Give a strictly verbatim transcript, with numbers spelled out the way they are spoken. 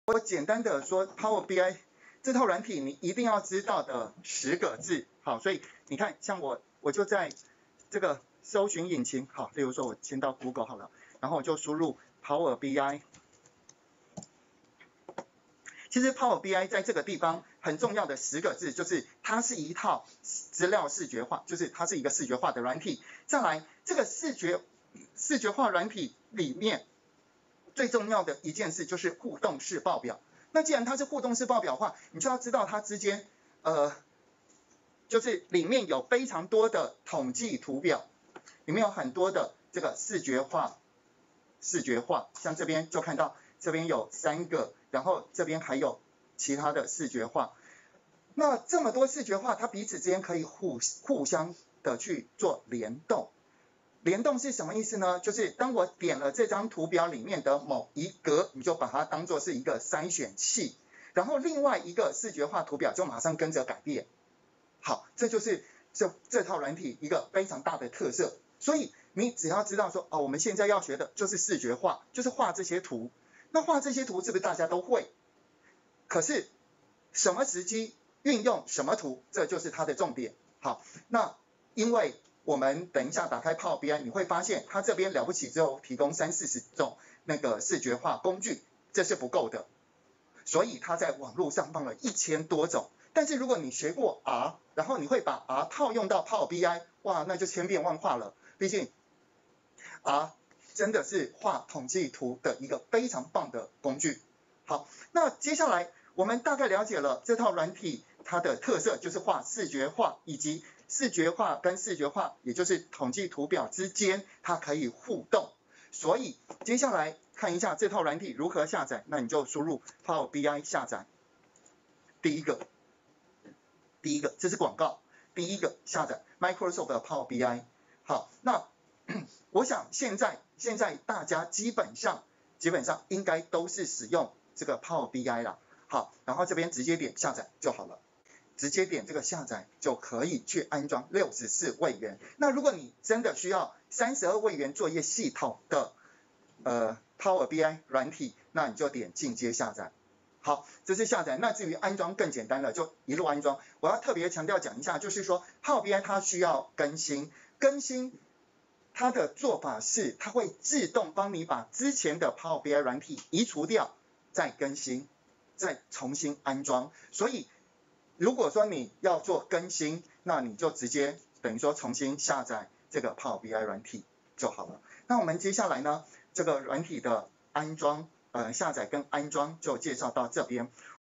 我简单的说 Power B I 这套软体你一定要知道的十个字，好，所以你看，像我我就在这个搜寻引擎，好，例如说我先到 Google 好了，然后我就输入 Power B I。其实 Power B I 在这个地方很重要的十个字，就是它是一套资料视觉化，就是它是一个视觉化的软体。再来，这个视觉视觉化软体里面最重要的一件事就是互动式报表。那既然它是互动式报表的话，你就要知道它之间呃，就是里面有非常多的统计图表，里面有很多的这个视觉化，视觉化，像这边就看到这边有三个，然后这边还有其他的视觉化。那这么多视觉化，它彼此之间可以互互相的去做联动。联动是什么意思呢？就是当我点了这张图表里面的某一格，你就把它当作是一个筛选器，然后另外一个视觉化图表就马上跟着改变。好，这就是这这套软体一个非常大的特色。所以你只要知道说，哦，我们现在要学的就是视觉化，就是画这些图。那画这些图是不是大家都会？可是什么时机运用什么图，这就是它的重点。好，那因为我们等一下打开 Power B I， 你会发现它这边了不起只有提供三四十种那个视觉化工具，这是不够的。所以它在网络上放了一千多种。但是如果你学过 R， 然后你会把 R 套用到 Power B I， 哇，那就千变万化了。毕竟 R 真的是画统计图的一个非常棒的工具。好，那接下来我们大概了解了这套软体它的特色，就是画视觉化，以及视觉化跟视觉化，也就是统计图表之间它可以互动。所以接下来看一下这套软体如何下载，那你就输入 Power B I 下载。第一个，第一个这是广告，第一个下载 Microsoft 的 Power B I。好，那我想现在现在大家基本上基本上应该都是使用这个 Power B I 啦。好，然后这边直接点下载就好了，直接点这个下载就可以去安装六十四位元。那如果你真的需要三十二位元作业系统的呃 Power B I 软体，那你就点进阶下载。好，这是下载。那至于安装更简单了，就一路安装。我要特别强调讲一下，就是说 Power B I 它需要更新，更新它的做法是，它会自动帮你把之前的 Power B I 软体移除掉，再更新，再重新安装。所以如果说你要做更新，那你就直接等于说重新下载这个 Power B I 软体就好了。那我们接下来呢，这个软体的安装。呃，下载跟安装就介绍到这边。